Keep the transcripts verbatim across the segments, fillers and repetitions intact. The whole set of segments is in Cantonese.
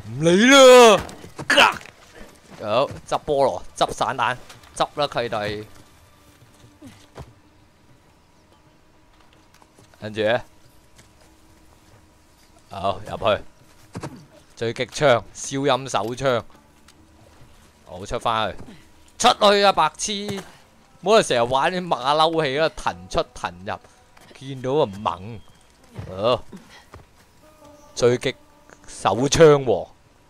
唔理啦。好，執菠蘿，執散彈，執啦契弟。跟住咧，好入去。狙擊槍、消音手槍，我出翻去，出去啊白痴！唔好成日玩啲馬騮戲啊，騰出騰入，見到啊猛。好，狙擊手槍王。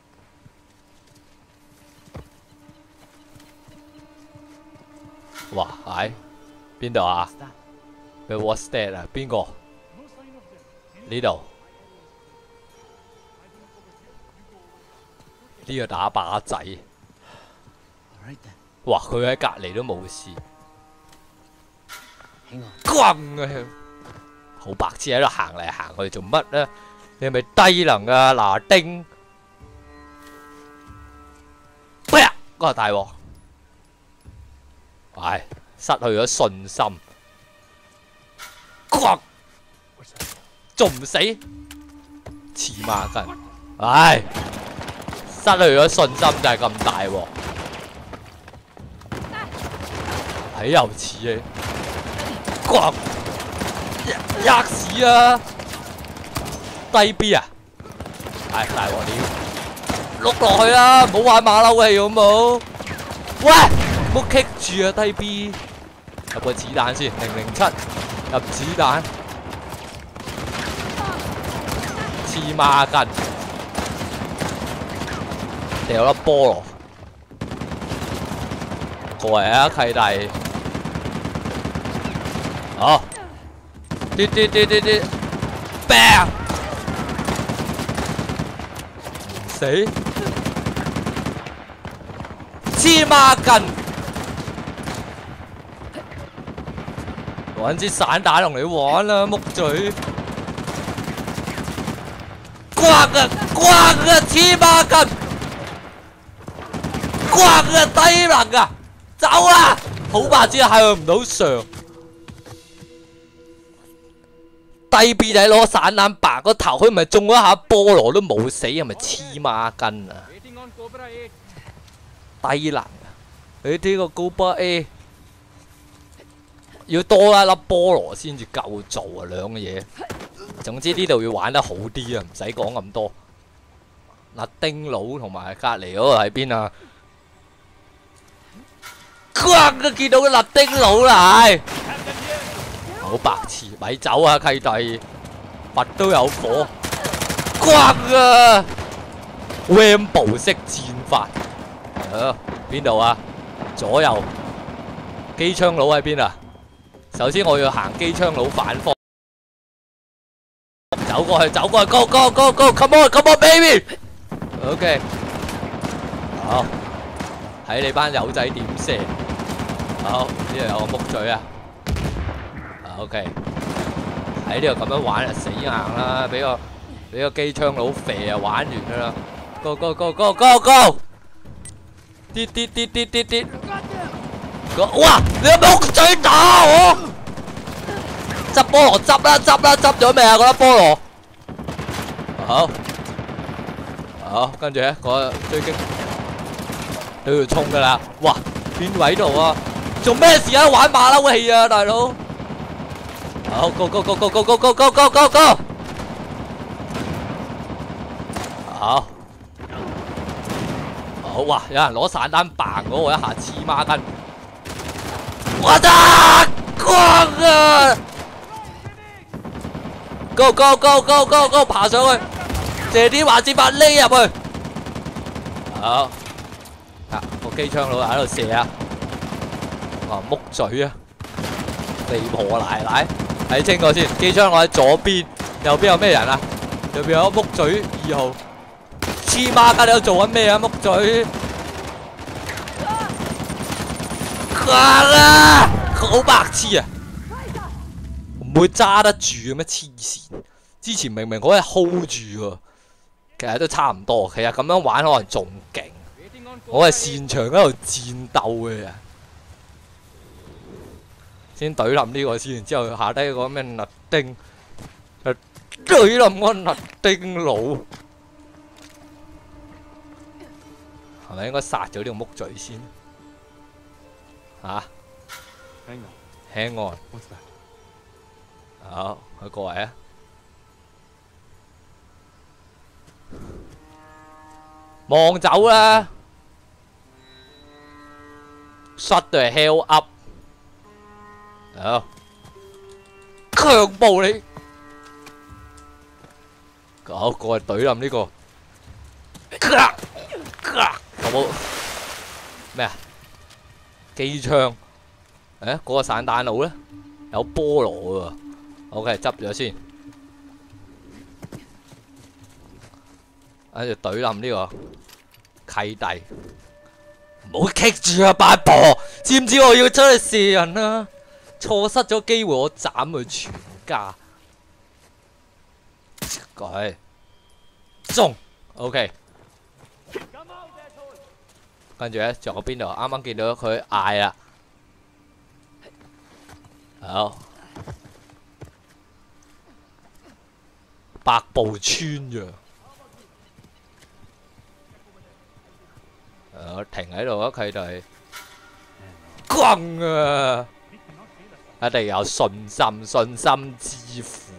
哇，喺邊度啊？咩 What's that 啊？邊個？呢度。呢個打靶仔。哇！佢喺隔離都冇事。轟啊！好白痴喺度行嚟行去做乜呢？你係咪低能啊？嗱丁。喂呀！嗰個大鑊。唉，失去咗信心。轟！仲唔死？黐孖筋。唉，失去咗信心就係咁大鑊。睇又似嘅。轟！吔屎啊！低 B 啊！唉，大鑊料，碌落去啦，唔好玩馬騮戲好冇？喂，唔好棘住啊低 B！ 入個子彈先，零零七入子彈，黐孖筋，掉粒菠蘿過嚟啊契弟！好。跌跌跌跌跌 ，bang！ 唔死，黐孖筋，揾支散彈同你玩啦，木嘴，刮啊刮啊黐孖筋，刮啊低能啊，走啊！好白痴啊，係唔到上。低 B 仔攞散彈白個頭，佢唔係中咗下菠蘿都冇死，係咪黐孖筋啊？低能啊！你呢個高巴 A 要多一粒菠蘿先至夠做啊，兩個嘢。總之呢度要玩得好啲啊，唔使講咁多。嗱，丁佬同埋隔離嗰個喺邊啊？哇！見到個勒丁佬啦，係。好白痴，咪走啊契弟，佛都有火，轟啊 ！Rambo 式戰法，啊邊度啊？左右機槍佬喺邊啊？首先我要行機槍佬反方，走過去，走過去 ，Go Go Go Go，Come on，Come on baby，OK， 好，睇你班友仔點射，好呢度有個木嘴啊！OK， 喺呢度咁樣玩啊，死硬啦！俾個俾個機槍佬肥啊，玩完噶啦 ！Go go go go go go！ 跌跌跌跌跌跌！哇！你有冇嘴打我？執菠蘿執啦執啦執咗未啊？嗰粒菠蘿。好，好，跟住咧個追擊都要衝噶啦！哇！邊位度啊？做咩事啊？玩馬騮戲啊，大佬！好 ，go go go go go go go go go go go！ 好，好哇！有人攞散彈嘭咗我一下，黐孖筋！我得光啊 ！go go go go go go！ 爬上去，借啲滑子法匿入去。好，啊個機槍佬喺度射啊！啊木嘴啊！地婆奶奶。睇清楚先，機槍我喺左邊，右邊有咩人啊？右邊有木嘴二號，黐孖筋你喺度做緊咩啊？木嘴，啊！好白痴啊！唔會揸得住嘅咩？黐線！之前明明可以 hold 住喎，其實都差唔多。其實咁樣玩可能仲勁。我係擅長喺度戰鬥嘅人。先懟冧呢個先，之後下低個咩勒丁，就懟冧個勒丁佬。 係咪應該殺咗呢個木嘴先？嚇 ？Hang on。好，佢過嚟啊！望走啦 ！Shut the hell up！ 好，強暴你！好，過嚟懟冧呢個。有冇咩啊？機槍？誒，嗰個散彈佬咧，有菠蘿喎。OK， 執咗先。跟住懟冧呢個契弟，唔好棘住啊八婆！知唔知我要出去射人啊？錯失咗機會，我斬佢全家。佢中 OK。跟住咧，仲有邊度？啱啱見到佢嗌啦。好，百步穿咋？誒，停喺度啊，契弟。轟啊！一定有信心，信心之父。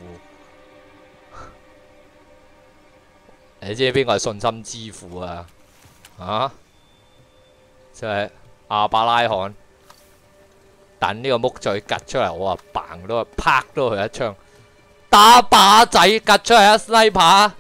你知邊個係信心之父啊？啊？就係亞伯拉罕，等呢個木嘴趌出嚟，我話嘭都拍到佢一槍，打靶仔趌出嚟一sniper。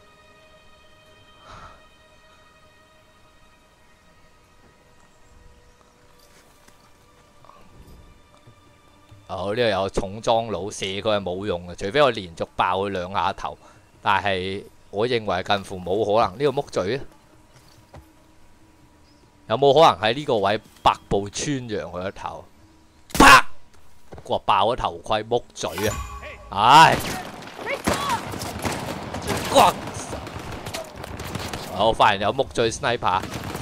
好，呢度有重裝佬射佢係冇用嘅，除非我連續爆佢兩下頭，但係我認為近乎冇可能。呢個木嘴有冇可能喺呢個位百步穿楊佢個頭？啪！哇！爆咗頭盔木嘴啊！唉！哇！好，發現有木嘴 sniper。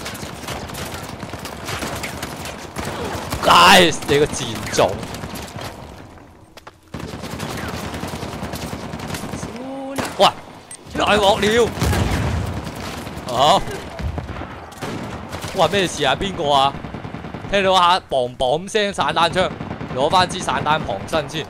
唉！你個賤種！喂！大鑊了！好。哇！咩事啊？邊個啊？聽到下砰砰聲散彈槍，攞翻支散彈旁身先。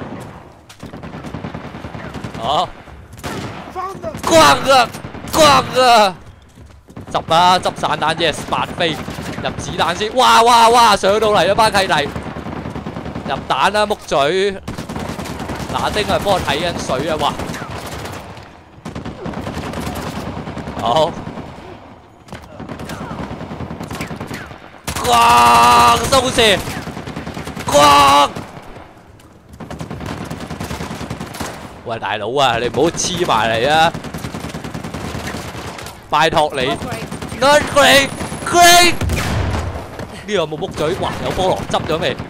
啊！轟啊！轟啊！執啦，執散彈啫，八飛入子彈先。哇哇哇！上到嚟啦班契弟，入彈啦木嘴。嗱丁係幫我睇緊水啊！哇！好。哇！收射！哇！喂，大佬啊，你唔好黐埋嚟啊！拜託你 ，Not great, great！ 呢度有冇木嘴？哇！有菠蘿執咗未？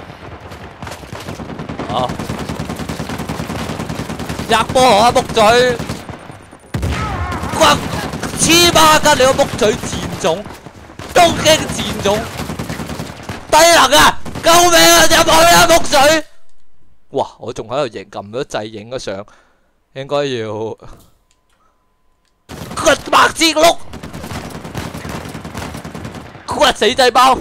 啊！入菠蘿啊木嘴！哇！黐孖筋，你個木嘴賤種，東京賤種！低能啊！救命啊！入去啊木嘴！哇！我仲喺度影撳咗掣影咗相，應該要骨白之碌，骨死細胞！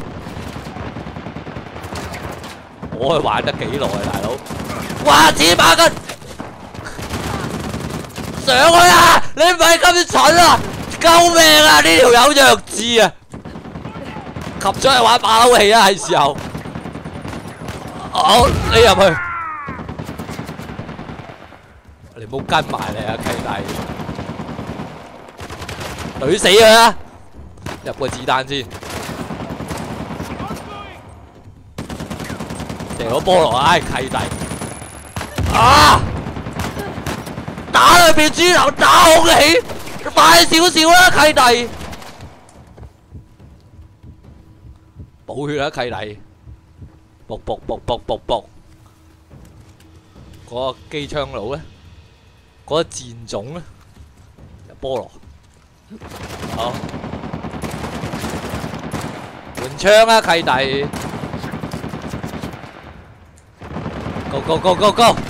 我去玩得幾耐啊，大佬！哇！黐孖筋！上去啊！你唔係咁蠢啊！救命啊！呢條友弱智啊！及咗去玩馬騮戲啦，係時候。好，你入去。你唔好跟埋嚟啊，契弟。懟死佢啦！入個子彈先。射咗菠蘿，唉，契弟。啊！打佢變豬頭，打空氣，快少少啦，契弟。補血啦，契弟！卜卜卜卜卜卜，嗰個機槍佬咧，嗰個賤種咧，菠蘿，好換槍啦，契弟 ！Go go go go go！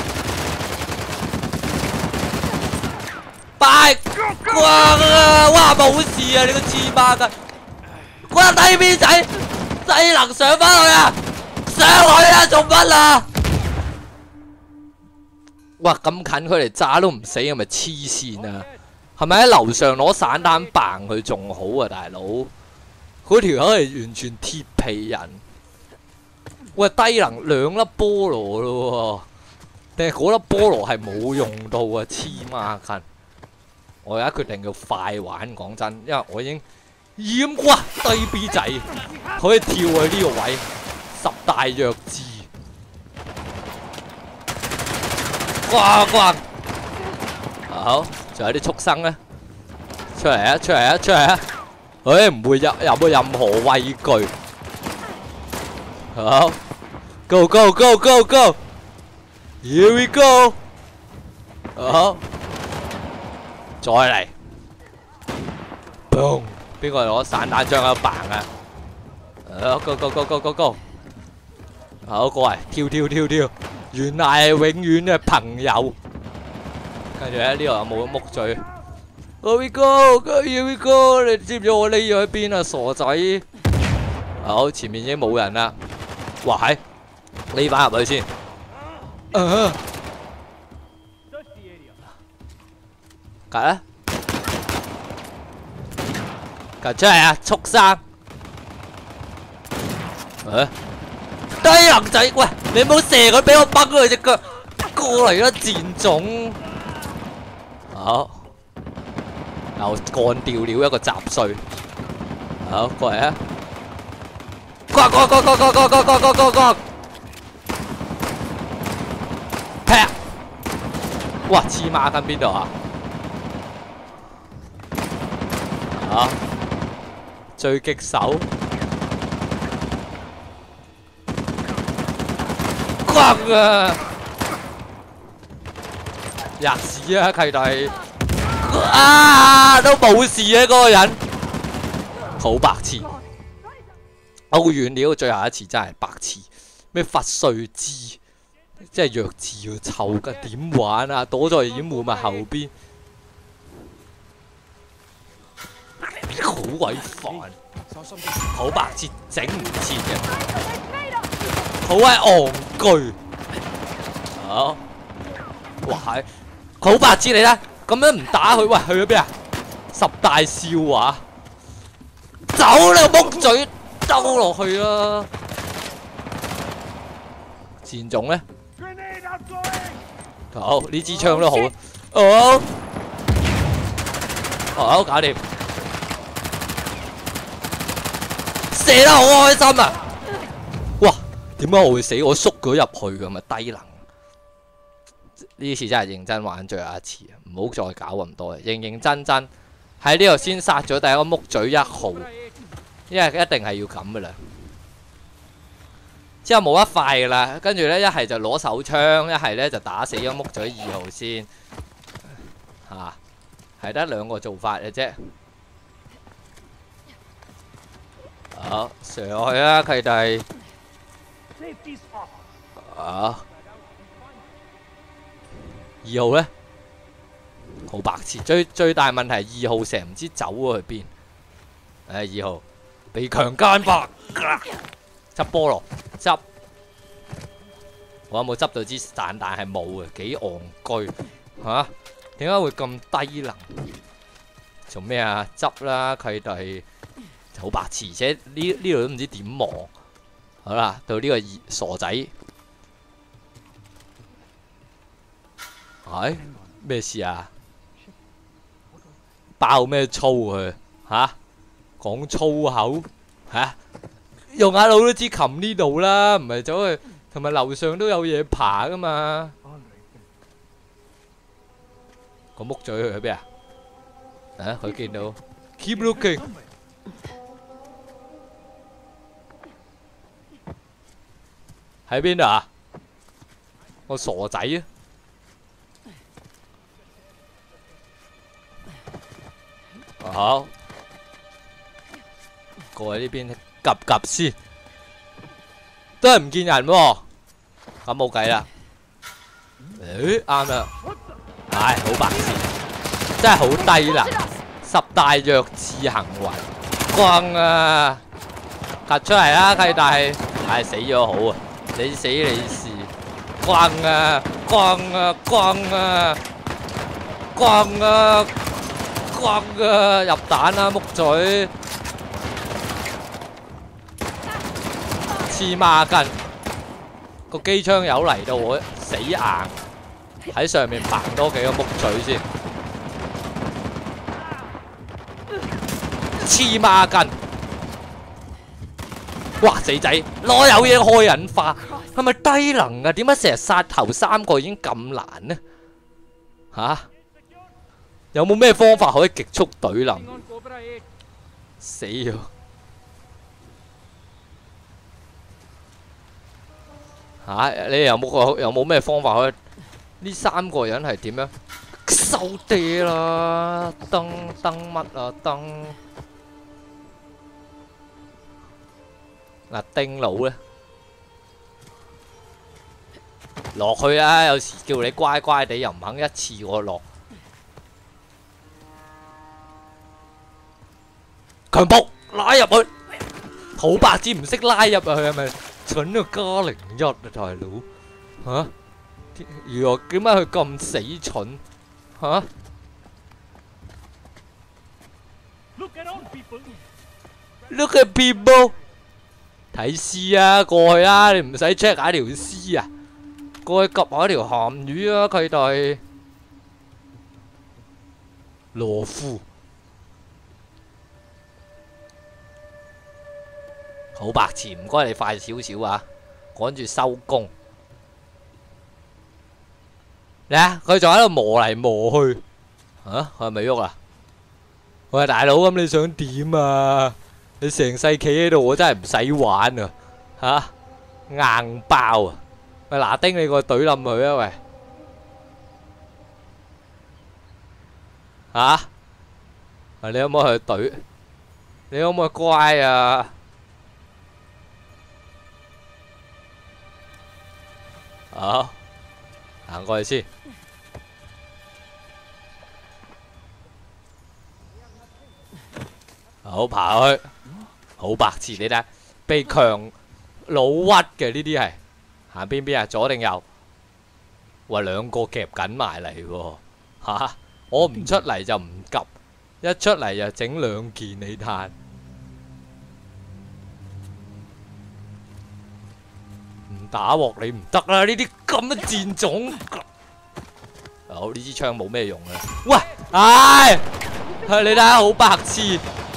拜！哇啊！哇冇事啊！你個黐孖筋！ 嗰個低 B 仔低能上翻去啊！上去啊！做乜啊？哇！咁近佢嚟炸都唔死，係咪黐線啊？係咪喺樓上攞散彈嘭佢仲好啊，大佬？嗰條友係完全鐵皮人。喂，低能兩粒菠蘿咯喎，定係嗰粒菠蘿係冇用到啊？黐孖筋！我而家決定要快玩，講真，因為我已經厭哇低 B 仔可以跳去呢個位，十大弱智。呱呱！好，仲有啲畜生咧，出嚟啊！出嚟啊！出嚟啊！誒唔會有有冇任何畏懼。好 ，Go Go Go Go Go！Here we go！ 好，再嚟 ，boom！ 邊個攞散彈槍喺度嘭啊？好 ，Go Go Go Go Go Go！ 好，過嚟跳跳跳跳！原來係永遠嘅朋友。跟住咧呢度有冇木嘴 ？Here we go！Here we go！ 你知唔知我匿咗喺邊啊，傻仔？好，前面已經冇人啦。哇係，匿翻入去先。啊！隔啦，隔出嚟啊！畜生！誒，低能仔，喂，你唔好射佢，俾我崩佢隻腳過嚟啦，賤種！好，又幹掉了一個雜碎。好，過嚟啊！呱呱呱呱呱呱呱呱呱呱呱！劈！哇，黐孖筋邊度啊？啊！狙擊手，轟啊！吔屎啊，契弟！啊，都冇事嘅嗰個人，好白痴。歐遠料最後一次真係白痴，咩佛瑞茲，真係弱智喎，臭㗎，點玩啊？躲在掩護物後邊。好鬼煩，好白痴，整唔切嘅，好鬼戇居。好，哇係，好白痴你啦，咁樣唔打佢，喂去咗邊啊？十大笑話，走啦木嘴，兜落去啦。戰種咧，好呢支槍都好，哦，好搞掂。射得好開心啊！哇，點解我會死？我縮咗入去㗎嘛，低能。呢次真係認真玩最後一次，唔好再搞咁多，認認真真喺呢度先殺咗第一個木嘴一號，因為一定係要咁噶啦。之後冇得快噶啦，跟住咧一係就攞手槍，一係咧就打死咗木嘴二號先，嚇係得兩個做法嘅啫。好，上去啦，契弟。啊，二號咧，好白痴。最最大問題係二號成日唔知走咗去邊。誒，二號被強姦吧？執菠蘿，執。我有冇執到支散彈？係冇嘅，幾戇居嚇？點解會咁低能？做咩啊？執啦，契弟。好白痴，而且呢呢度都唔知點望。好啦，到呢個傻仔，係咩事啊？爆咩粗佢嚇？講粗口嚇？用下腦都知擒呢度啦，唔係走去同埋樓上都有嘢爬噶嘛。個木嘴去咗邊啊？啊，佢見到 keep looking。喺邊度啊？我傻仔啊！好，過去呢邊夾夾先，都係唔見人喎。咁冇計啦。誒，啱啦。唉，好白痴，真係好低能，十大弱智行為。 轟啊！趌出嚟啦，契弟！唉，死咗好啊！你死你事！轟啊！轟啊！轟啊！轟啊！轟啊！入彈啦，木嘴！黐孖筋！個機槍友嚟到我死硬，喺上面掹多幾個木嘴先。黐孖筋！哇死仔，攞有嘢開引化，係咪低能啊？點解成日殺頭三個已經咁難呢？吓、啊？有冇咩方法可以極速懟冧？死咗！吓、啊？你有冇個有冇咩方法可以？呢三個人係點樣？收地啦！燈燈乜啊燈？嗱，丁佬咧落去啦，有時叫你乖乖地，又唔肯一次過落。強暴拉入去，好白痴唔識拉入去係咪？蠢到加零一啊，大佬嚇！原來點解佢咁死蠢嚇 ？Look at people。睇屍啊，過去啊，你唔使 check 下條屍啊，過去 𥄫 下條鹹魚啊，契弟。羅夫，好白痴，唔該你快少少啊，趕住收工。你啊，佢仲喺度磨嚟磨去，嚇佢係咪喐啊？喂，大佬咁你想點啊？你成世企喺度，我真係唔使玩啊！嚇，硬爆啊！喂，拿丁你個懟冧佢啊！喂，嚇，你可唔可以去懟？你可唔可以乖啊？好，行過去先。好，爬去。好白痴，你睇被強老屈嘅呢啲係行邊邊啊？左定右？喂，兩個夾緊埋嚟喎嚇！我唔出嚟就唔及，一出嚟就整兩件你嘆。唔打鑊你唔得啦！呢啲咁嘅賤種。好，呢支槍冇咩用啊！喂，唉，你睇下好白痴。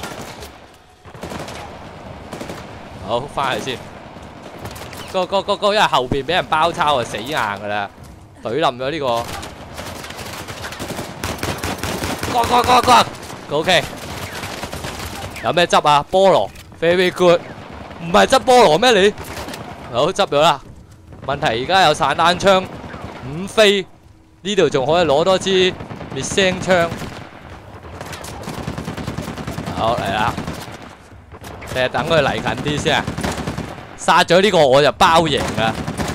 好，翻去先。go go go go，因為後邊俾人包抄啊，死硬噶啦，懟冧咗呢個。go go go go，OK。有咩執啊？菠蘿 ，very good。唔係執菠蘿咩你？好，執咗啦。問題而家有散彈槍，五飛，呢度仲可以攞多支滅聲槍。好嚟啦。你係等佢嚟近啲先啊！殺咗呢個我就包贏噶。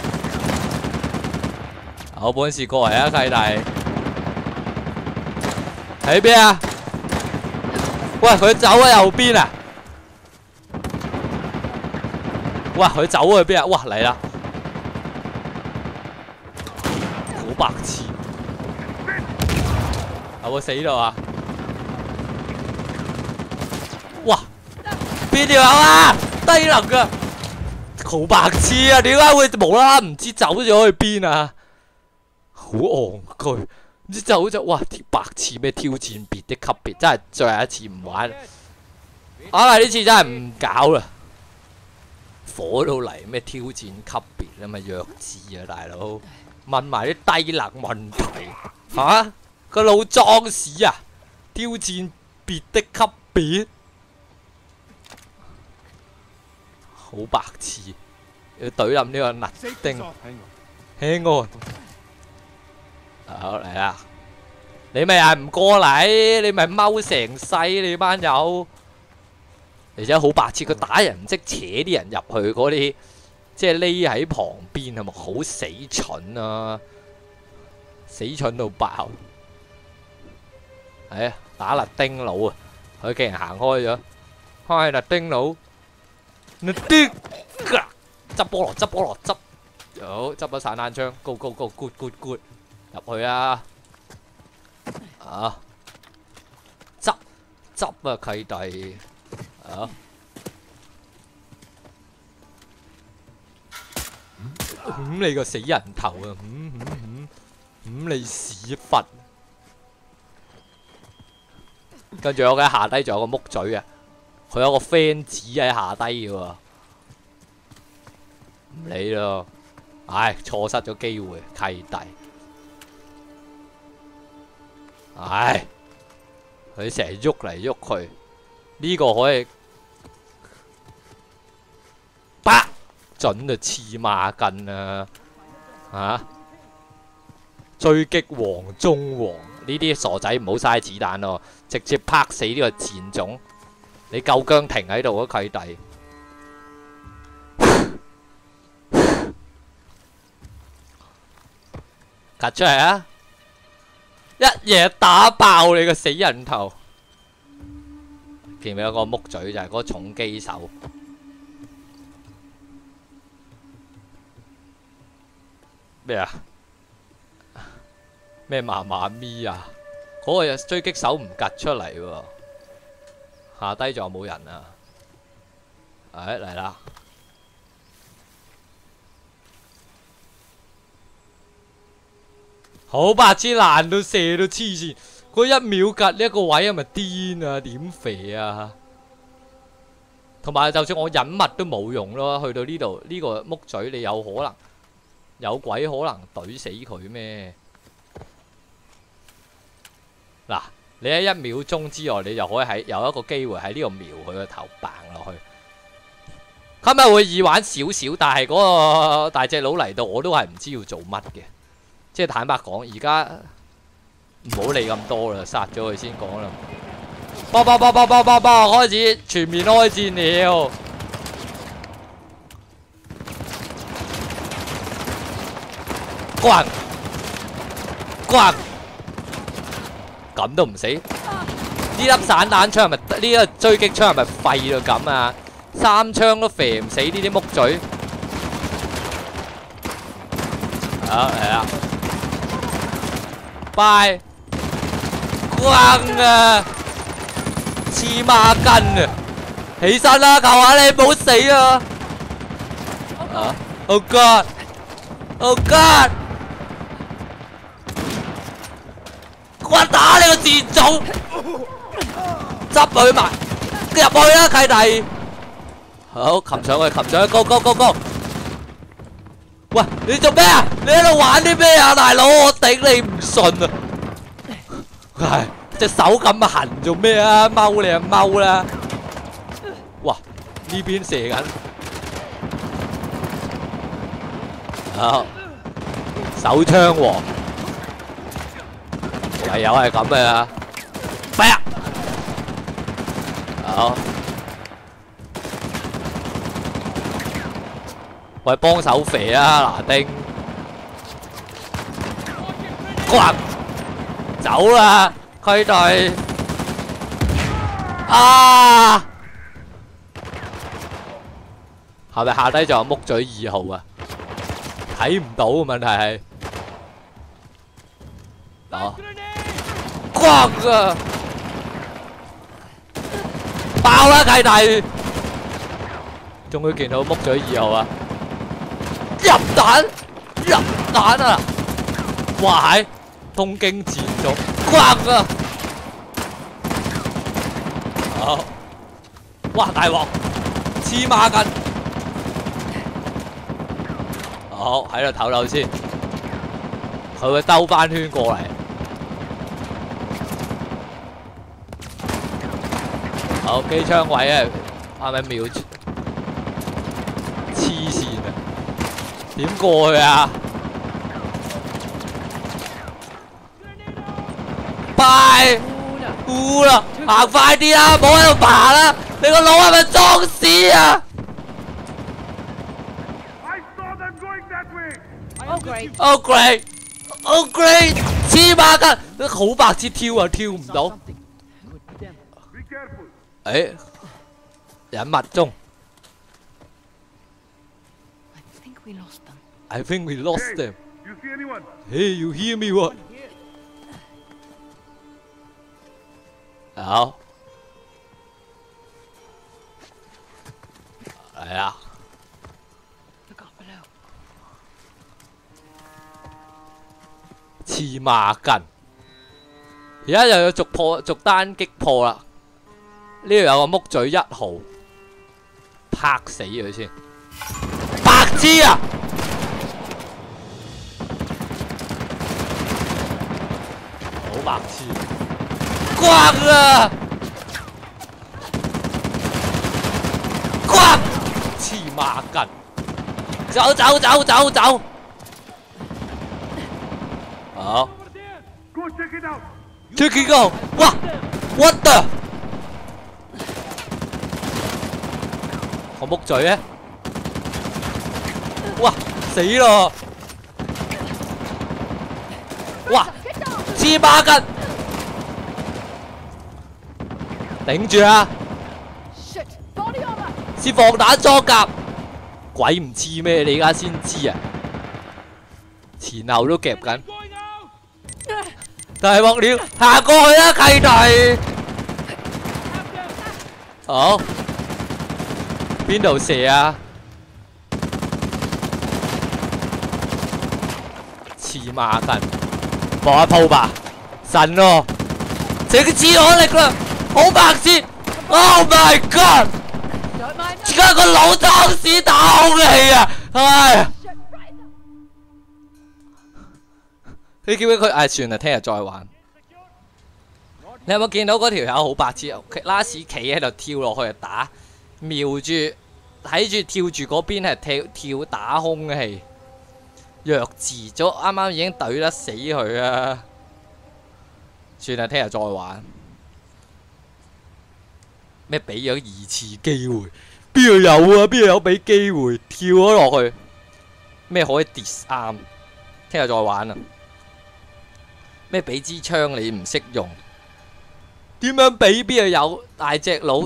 有本事過嚟啊，契弟！喺邊啊？喂，佢走喺右邊啊！哇，佢走去邊啊？哇，嚟啦！好白痴！有冇死到啊？哇！邊條友啊？低能噶，好白痴啊！點解會無啦啦唔知走咗去邊啊？好戇居，唔知走咗，哇！啲白痴咩挑戰別的級別，真係最後一次唔玩。啊！呢次真係唔搞啦，火到嚟咩挑戰級別啊？咪弱智啊，大佬！問埋啲低能問題嚇，個腦裝屎啊！挑戰別的級別。好白痴，要懟冧呢個勒丁。hang on，好嚟啦！你咪係唔過嚟，你咪踎成世你班友。而且好白痴，佢打人唔識扯啲人入去嗰啲，即係匿喺旁邊係咪好死蠢啊？死蠢到爆！係啊，打勒丁佬啊，佢竟然行開咗。 開啦丁佬，你啲㗎執菠蘿執菠蘿執，好執咗散彈槍，go go go good good good 入去啊！啊，執執啊契弟啊！咁你個死人頭啊！嗯嗯嗯，咁你屎忽！跟住我嘅下低仲有個木嘴啊，佢有個 friend 子喺下低嘅喎，唔理咯，唉，錯失咗機會，契弟，唉，佢成日喐嚟喐去，呢個可以，啪，準就黐孖筋啊，嚇！追擊黃中王呢啲傻仔唔好嘥子彈咯，直接拍死呢個賤種！你夠姜停喺度啊，契弟！趌出嚟啊！一嘢打爆你個死人頭！見唔見有個木嘴就係嗰個重機手？咩啊？咩媽媽咪啊？嗰個追擊手唔趌出嚟喎，下低仲有冇人啊？誒嚟啦！好白痴爛到射到黐線，嗰一秒趌呢一個位係咪癲啊？點肥啊？同埋就算我隱密都冇用咯，去到呢度呢個木嘴你有可能有鬼可能懟死佢咩？嗱，你喺一秒鐘之外，你就可以喺有一個機會喺呢度瞄佢個頭掟落去。今日會易玩少少，但係嗰個大隻佬嚟到，我都係唔知要做乜嘅。即係坦白講，而家唔好理咁多啦，殺咗佢先講啦。爆爆爆爆爆爆爆！開始全面開戰了。轟轟！咁都唔死？呢粒散彈槍係咪呢個追擊槍係咪廢到咁啊？三槍都射唔死呢啲木嘴。好嚟啦！拜轟啊！黐孖筋啊！起身啦，求下你唔好死啊！啊 ！Oh God！ Oh God！ 我打你個賤種！執佢埋，入去啦，契弟！好，擒上去，擒上去 ，go go go go！ 喂，你做咩啊？你喺度玩啲咩啊，大佬？我頂你唔順啊！唉，隻手咁痕做咩啊？踎你就踎啦！哇，呢邊射緊，好，手槍王。唯有係咁嘅啦，快啊！好，喂，幫手肥啊，拿丁，轟，走啦，契弟，啊！係咪下低仲有木嘴二號啊？睇唔到，問題係，哦。轟啊！爆啦，契弟！終於見到木嘴二號啊！入彈，入彈啊！哇係，東京戰咗，轟啊！好，哇大鑊，黐孖筋！好喺度唞唞先，佢會兜翻圈過嚟。好，機槍位啊，係咪瞄住？黐線啊！點過去啊？拜烏啦，行快啲啦，唔好喺度爬啦！你個腦係咪裝屎啊 ？Oh great! Oh great! Oh great! 黐孖筋，好白痴跳啊，跳唔到。誒， 隱密中。 I think we lost them. I think we lost them. You see anyone? Hey, you hear me what? 好，嚟啦！黐孖筋，而家又要逐破逐單擊破啦！呢度有個木嘴一號，拍死佢先！白痴啊！好白痴！刮啊！刮！黐孖筋！走走走走走！好 Go check it out. ，check it out！哇 ，what the？ 個木嘴咧，哇，死咯！哇，黐孖筋！頂住啊！是防彈裝甲，鬼唔知咩？你而家先知啊！前後都夾緊，大鑊了，行過去啦，契弟！好，邊度射啊？黐孖筋，放一鋪吧，神咯！整支我力啦！ 好白痴 ！Oh my god！ 而家個腦裝屎打空氣啊！唉，你叫佢唉，算啦，聽日再玩。你有冇見到嗰條友好白痴？拉屎企喺度跳落去打，瞄住睇住跳住嗰邊係跳跳打空氣，弱智咗，啱啱已經懟得死佢啊！算啦，聽日再玩。 咩俾咗二次機會？邊度有啊？邊度有俾機會跳咗落去？咩可以 disarm？ 聽日再玩啊！咩俾支槍你唔識用？點樣俾？邊度有大隻佬？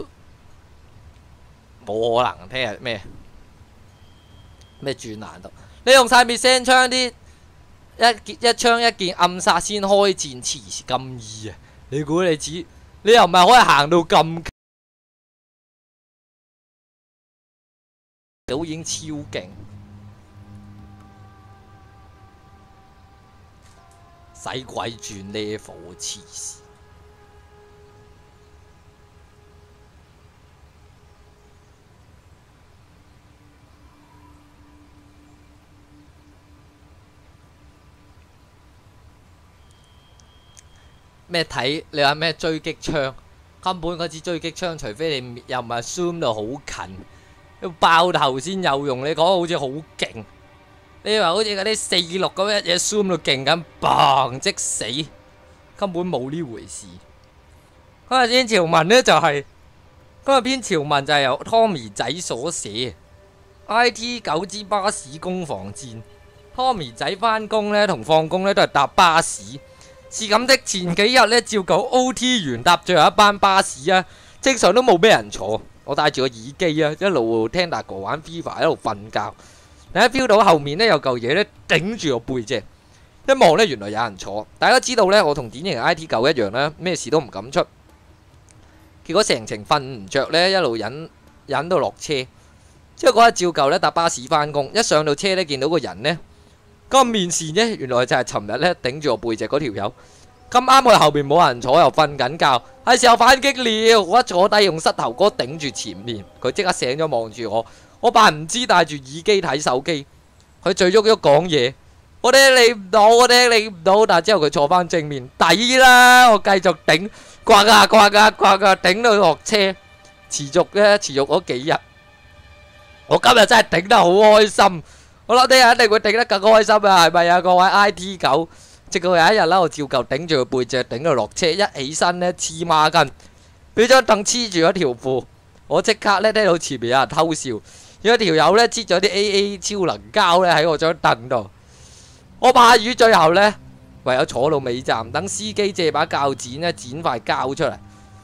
冇可能！聽日咩咩轉難度？你用晒滅聲槍啲一一槍一件暗殺先開戰，遲咁易啊！你估你只你又唔係可以行到咁？ 都已經超勁，使鬼轉 level 黐線！咩睇？你話咩追擊槍？根本嗰支追擊槍，除非你又唔係 zoom 到好近。 要爆頭先有用，你講好似好勁，你話好似嗰啲四六咁一嘢 zoom 到勁咁，砰即死，根本冇呢回事。今日篇潮文呢就係、是、今日篇潮文就係由 Tommy 仔所寫 ，I T 九支巴士攻防戰。Tommy 仔返工呢同放工呢都係搭巴士，是咁的。前幾日呢照舊 O T 完搭最後一班巴士啊，正常都冇咩人坐。 我戴住個耳機啊，一路聽大哥玩 FIFA， 一路瞓覺。你一 feel 到後面咧有嚿嘢咧頂住個背脊，一望咧原來有人坐。大家知道咧，我同典型 I T 九一樣啦，咩事都唔敢出。結果成程瞓唔着咧，一路忍忍到落車。之後嗰日照舊咧搭巴士返工，一上到車咧見到個人咧，個面線咧原來就係尋日咧頂住個背脊嗰條友。 咁啱佢後邊冇人坐又瞓緊覺，係時候反擊了。我一坐低用膝頭哥頂住前面，佢即刻醒咗望住我。我扮唔知戴住耳機睇手機，佢最喐喐講嘢，我聽你唔到，我聽你唔到。但係之後佢坐翻正面，抵啦！我繼續頂，刮啊刮啊刮啊，頂到落車，持續咧持續嗰幾日。我今日真係頂得好開心，我諗聽日一定會頂得更開心啊！係咪啊，各位 I T 九？ 直到有一日啦，我照舊頂住個背脊，頂到落車，一起身咧黐孖筋，俾張凳黐住咗條褲，我即刻咧聽到前面有人偷笑，有條友咧擠咗啲 A A 超能膠咧喺我張凳度，我怕魚最後咧唯有坐到尾站，等司機借把鉸剪咧剪塊膠出嚟，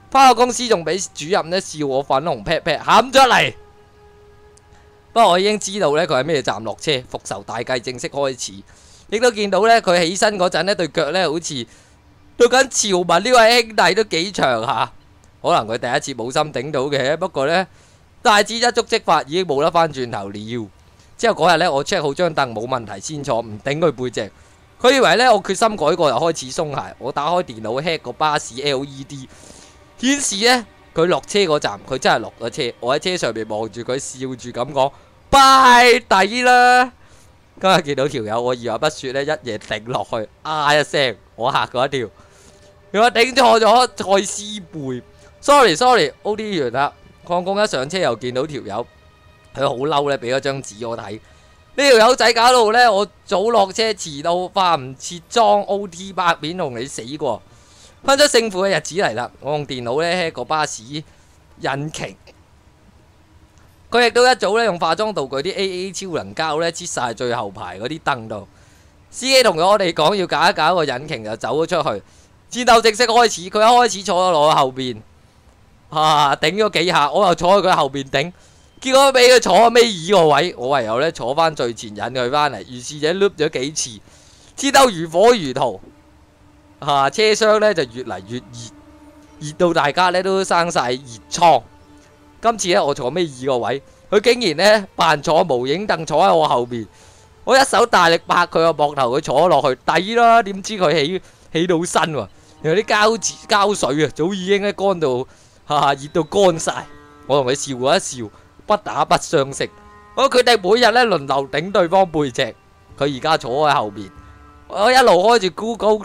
翻到公司仲俾主任咧笑我粉紅劈劈，喊咗嚟。不過我已經知道咧佢喺咩站落車，復仇大計正式開始。亦都見到咧佢起身嗰陣咧對腳咧好似對緊潮文呢位兄弟都幾長下，可能佢第一次冇心頂到嘅。不過咧大致一觸即發，已經冇得翻轉頭了。之後嗰日咧我 check 好張凳冇問題先坐，唔頂佢背脊。佢以為咧我決心改過，又開始鬆懈。我打開電腦 hack 個巴士 L E D 顯示咧佢落車嗰站，佢真係落咗車。我喺車上面望住佢，笑住咁講：拜抵啦！今日見到條友，我二話不說咧，一嘢頂落去，啊一聲，我嚇過一跳。原來頂錯咗蔡思貝 ，sorry sorry，O T 完啦。礦工一上車又見到條友，佢好嬲咧，俾咗張紙我睇。呢條友仔搞到咧，我早落車遲到，化唔切妝 O T 百面同你死過。分咗勝負嘅日子嚟啦，我用電腦咧 hack 個巴士引擎。佢亦都一早咧用化妝道具啲 A A 超能膠咧，黐晒最後排嗰啲燈度。司機同咗我哋講要搞一搞個引擎，就走咗出去。戰鬥正式開始，佢一開始坐咗落我後邊，啊頂咗幾下，我又坐喺佢後邊頂，結果俾佢坐喺尾二個位，我唯有咧坐翻最前引佢翻嚟。如是者 loop 咗幾次，戰鬥如火如荼，啊車廂咧就越嚟越熱，熱到大家咧都生晒熱瘡。今次咧我坐尾二個位，佢竟然咧扮坐無影凳坐喺我後邊，我一手大力拍佢個膊頭，佢坐咗落去，抵啦！點知佢起起到身喎，原來啲膠紙膠水啊，早已經咧乾到嚇熱到乾晒。我同佢笑過一笑，不打不相識。我佢哋每日咧輪流頂對方背脊，佢而家坐喺後邊，我一路開住 Google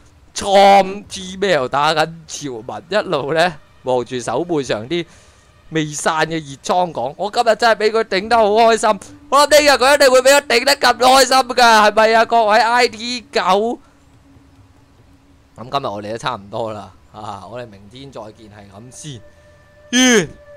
Chrome Gmail 打緊潮文，一路咧望住手背上啲未散嘅熱瘡講，我今日真係俾佢頂得好開心，我諗聽日佢一定會俾我頂得咁開心噶，係咪啊各位 I T 狗？咁今日我哋都差唔多啦，啊，我哋明天再見係咁先，完。